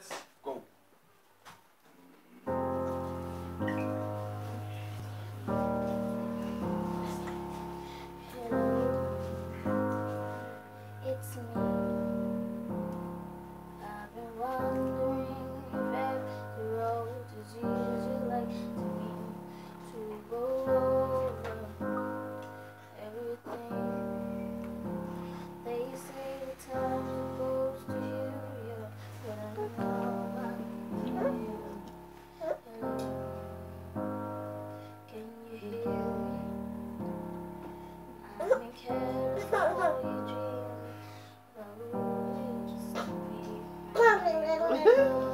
minutes, go. It's me. I've been wondering if every road is easy like to me to go over everything. They say the time is supposed to heal you, but I know I'm here. Hello, can you hear me? I'm in California dreaming about who used to be right here.